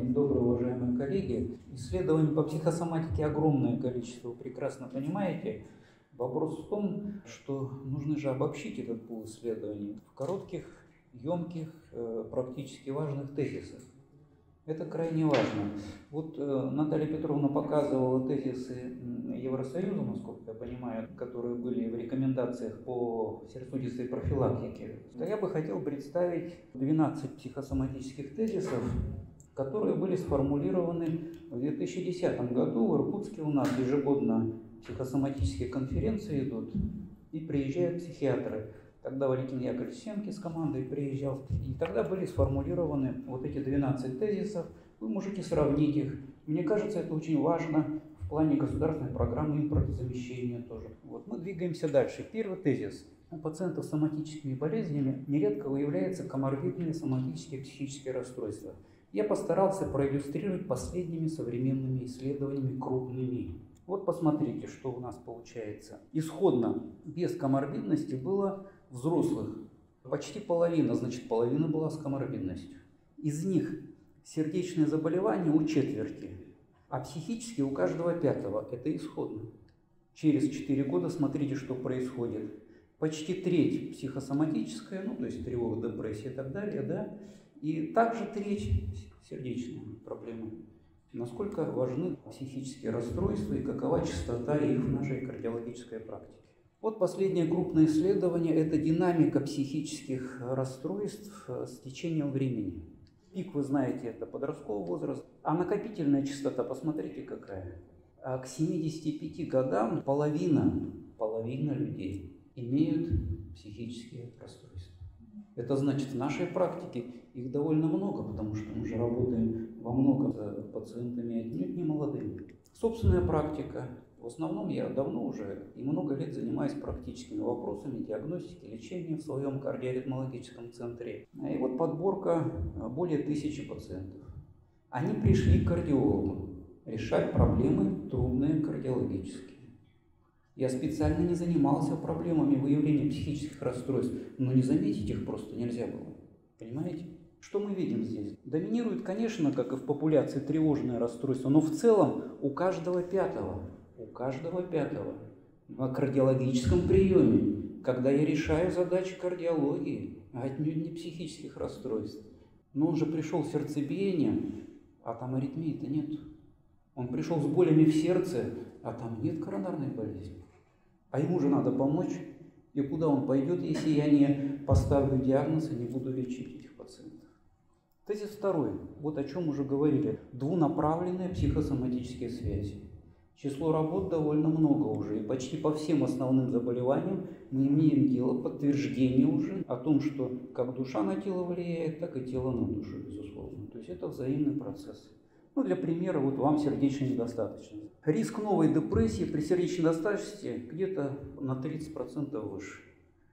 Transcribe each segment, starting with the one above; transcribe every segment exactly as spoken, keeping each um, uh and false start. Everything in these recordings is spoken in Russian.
День добрый, уважаемые коллеги. Исследований по психосоматике огромное количество, вы прекрасно понимаете. Вопрос в том, что нужно же обобщить этот пул исследований в коротких, емких, практически важных тезисах. Это крайне важно. Вот Наталья Петровна показывала тезисы Евросоюза, насколько я понимаю, которые были в рекомендациях по сердечно-сосудистой профилактике. То я бы хотел представить двенадцать психосоматических тезисов, которые были сформулированы в две тысячи десятом году. В Иркутске у нас ежегодно психосоматические конференции идут, и приезжают психиатры. Тогда Валентин Яковлевич Сенки с командой приезжал, и тогда были сформулированы вот эти двенадцать тезисов. Вы можете сравнить их. Мне кажется, это очень важно в плане государственной программы импортозамещения тоже. Вот мы двигаемся дальше. Первый тезис. У пациентов с соматическими болезнями нередко выявляются коморбидные соматические психические расстройства. Я постарался проиллюстрировать последними современными исследованиями крупными. Вот посмотрите, что у нас получается. Исходно без коморбидности было взрослых почти половина, значит половина была с коморбидностью. Из них сердечные заболевания у четверти, а психические у каждого пятого. Это исходно. Через четыре года смотрите, что происходит. Почти треть психосоматическая, ну то есть тревога, депрессия и так далее, да, и также треть сердечные проблемы. Насколько важны психические расстройства и какова частота их в нашей кардиологической практике. Вот последнее крупное исследование – это динамика психических расстройств с течением времени. Пик, вы знаете, это подростковый возраст, а накопительная частота, посмотрите какая. А к семидесяти пяти годам половина, половина людей имеют психические расстройства. Это значит, в нашей практике их довольно много, потому что мы же работаем во многом с пациентами отнюдь не молодыми. Собственная практика. В основном я давно уже и много лет занимаюсь практическими вопросами диагностики, лечения в своем кардиоритмологическом центре. И вот подборка более тысячи пациентов. Они пришли к кардиологу решать проблемы трудные кардиологические. Я специально не занимался проблемами выявления психических расстройств, но не заметить их просто нельзя было. Понимаете? Что мы видим здесь? Доминирует, конечно, как и в популяции, тревожное расстройство, но в целом у каждого пятого, у каждого пятого на кардиологическом приеме, когда я решаю задачи кардиологии, а отнюдь не психических расстройств. Но он же пришел с сердцебиением, а там аритмии-то нет. Он пришел с болями в сердце, а там нет коронарной болезни. А ему же надо помочь. И куда он пойдет, если я не поставлю диагноз и не буду лечить этих пациентов? Тезис второй. Вот о чем уже говорили. Двунаправленные психосоматические связи. Число работ довольно много уже. И почти по всем основным заболеваниям мы имеем дело, подтверждение уже о том, что как душа на тело влияет, так и тело на душу, безусловно. То есть это взаимный процесс. Ну, для примера, вот вам сердечная недостаточность. Риск новой депрессии при сердечной недостаточности где-то на тридцать процентов выше.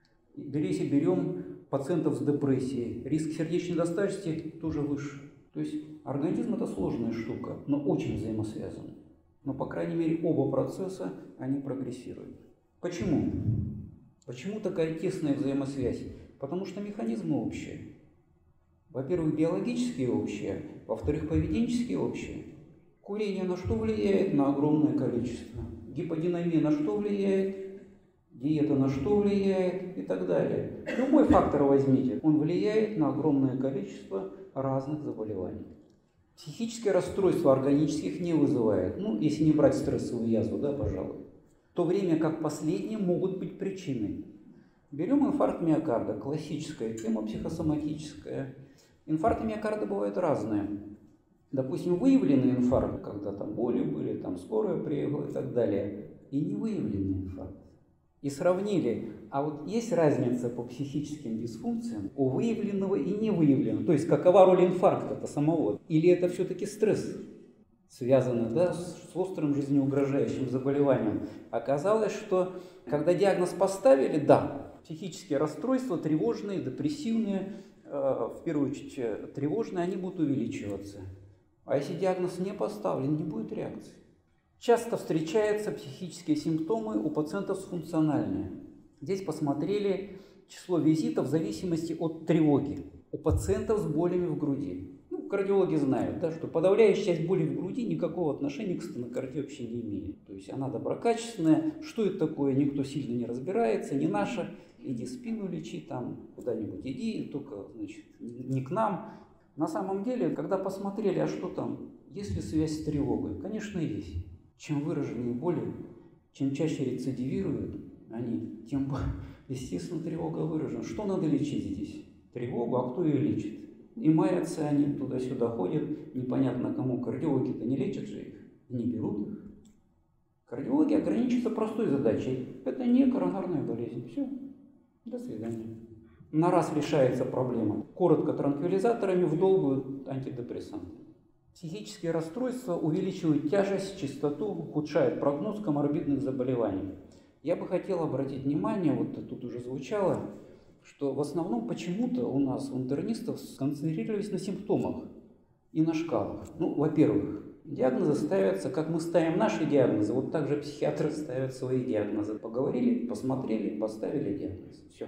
Если берем пациентов с депрессией, риск сердечной недостаточности тоже выше. То есть организм – это сложная штука, но очень взаимосвязанная. Но, по крайней мере, оба процесса, они прогрессируют. Почему? Почему такая тесная взаимосвязь? Потому что механизмы общие. Во-первых, биологические общие, во-вторых, поведенческие общие. Курение на что влияет? На огромное количество. Гиподинамия на что влияет? Диета на что влияет? И так далее. Любой фактор возьмите, он влияет на огромное количество разных заболеваний. Психические расстройства органических не вызывает, ну, если не брать стрессовую язву, да, пожалуй. В то время как последние могут быть причиной. Берем инфаркт миокарда, классическая тема психосоматическая. Инфаркты миокарда бывают разные. Допустим, выявленный инфаркт, когда там боли были, там скорая приехала и так далее, и не выявленный инфаркт. И сравнили, а вот есть разница по психическим дисфункциям у выявленного и невыявленного. То есть какова роль инфаркта-то самого? Или это все-таки стресс, связанный, да, с острым жизнеугрожающим заболеванием? Оказалось, что когда диагноз поставили, да, психические расстройства, тревожные, депрессивные, в первую очередь тревожные, они будут увеличиваться. А если диагноз не поставлен, не будет реакции. Часто встречаются психические симптомы у пациентов с функциональными. Здесь посмотрели число визитов в зависимости от тревоги. У пациентов с болями в груди. Ну, кардиологи знают, да, что подавляющая часть боли в груди никакого отношения к стенокардии вообще не имеет. То есть она доброкачественная. Что это такое, никто сильно не разбирается, не наша. Иди спину лечи, там куда-нибудь иди, только, значит, не к нам. На самом деле, когда посмотрели, а что там, есть ли связь с тревогой? Конечно, есть. Чем выраженнее боли, чем чаще рецидивируют они, тем, естественно, тревога выражена. Что надо лечить здесь? Тревогу, а кто ее лечит? И маятся они, туда-сюда ходят, непонятно кому, кардиологи-то не лечат же их, не берут их. Кардиологи ограничатся простой задачей. Это не коронарная болезнь. Все. До свидания. На раз решается проблема. Коротко транквилизаторами вдолбывают антидепрессанты. Психические расстройства увеличивают тяжесть, частоту, ухудшают прогноз коморбидных заболеваний. Я бы хотел обратить внимание, вот тут уже звучало, что в основном почему-то у нас, у интернистов, сконцентрировались на симптомах и на шкалах. Ну, во-первых, диагнозы ставятся, как мы ставим наши диагнозы, вот так же психиатры ставят свои диагнозы. Поговорили, посмотрели, поставили диагноз. Все.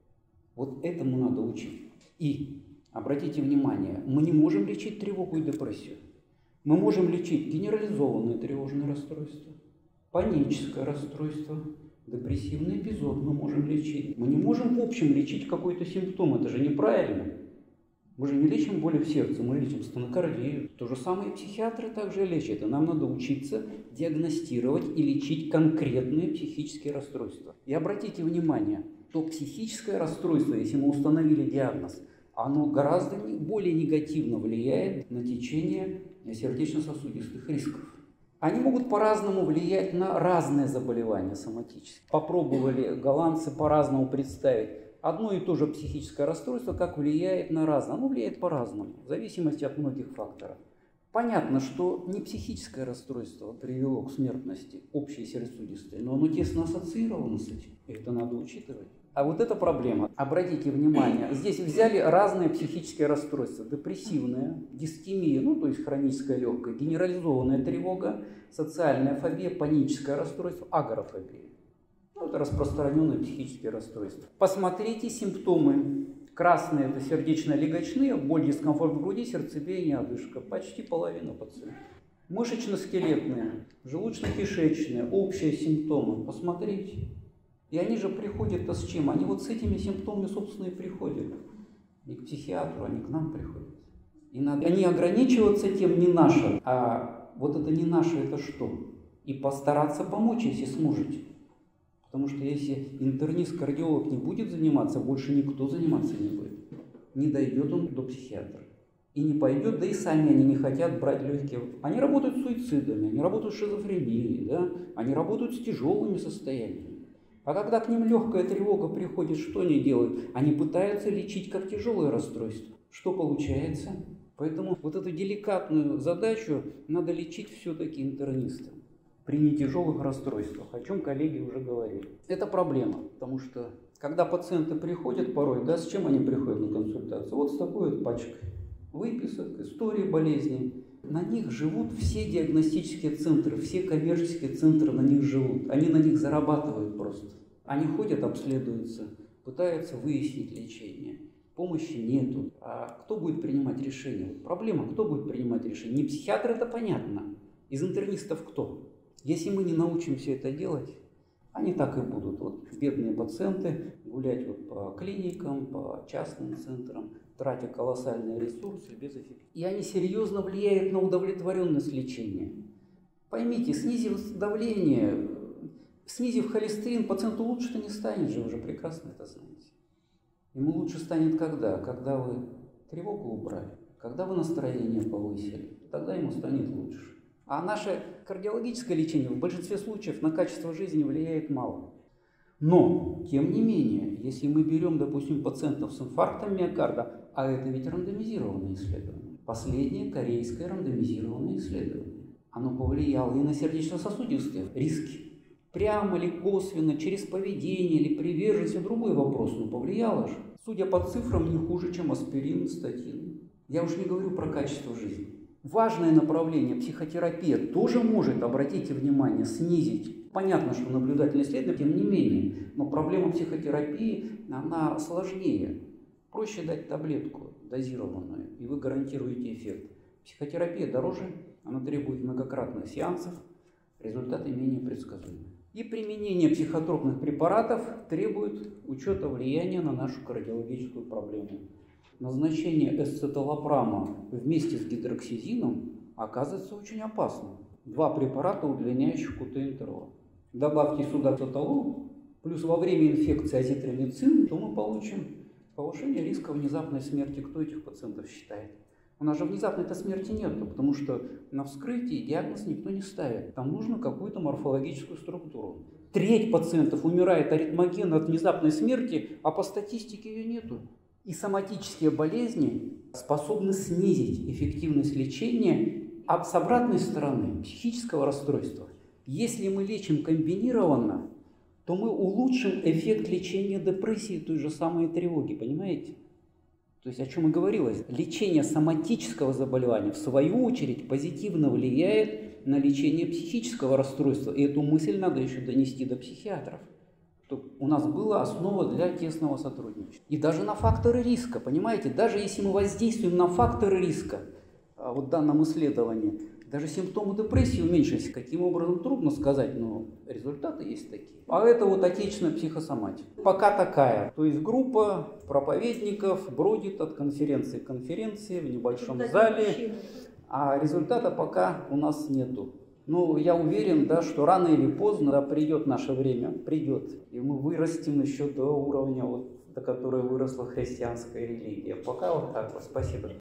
Вот этому надо учить. И, обратите внимание, мы не можем лечить тревогу и депрессию. Мы можем лечить генерализованное тревожное расстройство, паническое расстройство, депрессивный эпизод мы можем лечить. Мы не можем в общем лечить какой-то симптом, это же неправильно. Мы же не лечим боли в сердце, мы лечим стенокардию. То же самое и психиатры также лечат. И нам надо учиться диагностировать и лечить конкретные психические расстройства. И обратите внимание, что психическое расстройство, если мы установили диагноз, оно гораздо более негативно влияет на течение сердечно-сосудистых рисков. Они могут по-разному влиять на разные заболевания соматические. Попробовали голландцы по-разному представить одно и то же психическое расстройство, как влияет на разное. Оно влияет по-разному, в зависимости от многих факторов. Понятно, что не психическое расстройство привело к смертности общей сердечно-сосудистой, но оно тесно ассоциировано с этим, и это надо учитывать. А вот эта проблема, обратите внимание, здесь взяли разные психические расстройства. Депрессивная, дискемия, ну то есть хроническая легкая, генерализованная тревога, социальная фобия, паническое расстройство, агорафобия. Ну, это распространенные психические расстройства. Посмотрите симптомы. Красные – это сердечно-легочные, боль, дискомфорт в груди, сердцебиение, одышка. Почти половина пациентов. Мышечно-скелетные, желудочно-кишечные, общие симптомы. Посмотрите. И они же приходят-то с чем? Они вот с этими симптомами, собственно, и приходят. Не к психиатру, они к нам приходят. И надо не ограничиваться тем не наше, а вот это не наше, это что? И постараться помочь, если сможете. Потому что если интернист-кардиолог не будет заниматься, больше никто заниматься не будет. Не дойдет он до психиатра. И не пойдет, да и сами они не хотят брать легкие. Они работают с суицидами, они работают с шизофренией, да? Они работают с тяжелыми состояниями. А когда к ним легкая тревога приходит, что они делают? Они пытаются лечить как тяжелое расстройство. Что получается? Поэтому вот эту деликатную задачу надо лечить все-таки интернистам при нетяжелых расстройствах, о чем коллеги уже говорили. Это проблема, потому что когда пациенты приходят порой, да, с чем они приходят на консультацию? Вот с такой вот пачкой выписок, истории болезни. На них живут все диагностические центры, все коммерческие центры на них живут. Они на них зарабатывают просто. Они ходят, обследуются, пытаются выяснить лечение. Помощи нету. А кто будет принимать решение? Проблема, кто будет принимать решение? Не психиатр, это понятно. Из интернистов кто? Если мы не научимся это делать, они так и будут. Вот бедные пациенты гулять вот по клиникам, по частным центрам, тратя колоссальные ресурсы без эффекта. И они серьезно влияют на удовлетворенность лечения. Поймите, снизив давление, снизив холестерин, пациенту лучше-то не станет же, вы же прекрасно это знаете. Ему лучше станет когда? Когда вы тревогу убрали, когда вы настроение повысили, тогда ему станет лучше. А наше кардиологическое лечение в большинстве случаев на качество жизни влияет мало. Но, тем не менее, если мы берем, допустим, пациентов с инфарктом миокарда, а это ведь рандомизированное исследование, последнее корейское рандомизированное исследование, оно повлияло и на сердечно-сосудистые риски. Прямо или косвенно, через поведение или приверженность, другой вопрос, но повлияло же. Судя по цифрам, не хуже, чем аспирин, статин. Я уж не говорю про качество жизни. Важное направление психотерапия тоже может, обратите внимание, снизить. Понятно, что наблюдательное исследование, тем не менее, но проблема психотерапии, она сложнее. Проще дать таблетку, дозированную, и вы гарантируете эффект. Психотерапия дороже, она требует многократных сеансов, результаты менее предсказуемы. И применение психотропных препаратов требует учета влияния на нашу кардиологическую проблему. Назначение эсцеталопрама вместе с гидроксизином оказывается очень опасным. Два препарата, удлиняющих ку тэ интервал. Добавьте сюда цеталон, плюс во время инфекции азитромицин, то мы получим повышение риска внезапной смерти. Кто этих пациентов считает? У нас же внезапной-то смерти нет, потому что на вскрытии диагноз никто не ставит. Там нужно какую-то морфологическую структуру. Треть пациентов умирает аритмогенно от внезапной смерти, а по статистике ее нету. И соматические болезни способны снизить эффективность лечения, а с обратной стороны психического расстройства. Если мы лечим комбинированно, то мы улучшим эффект лечения депрессии, той же самой тревоги, понимаете? То есть, о чем и говорилось, лечение соматического заболевания, в свою очередь, позитивно влияет на лечение психического расстройства. И эту мысль надо еще донести до психиатров, чтобы у нас была основа для тесного сотрудничества. И даже на факторы риска, понимаете, даже если мы воздействуем на факторы риска, вот в данном исследовании, даже симптомы депрессии уменьшились. Каким образом, трудно сказать, но результаты есть такие. А это вот отечественная психосоматика. Пока такая. То есть группа проповедников бродит от конференции к конференции в небольшом зале, а результата пока у нас нету. Ну, я уверен, да, что рано или поздно да, придет наше время, придет, и мы вырастем еще до уровня, вот, до которого выросла христианская религия. Пока вот так вот. Спасибо.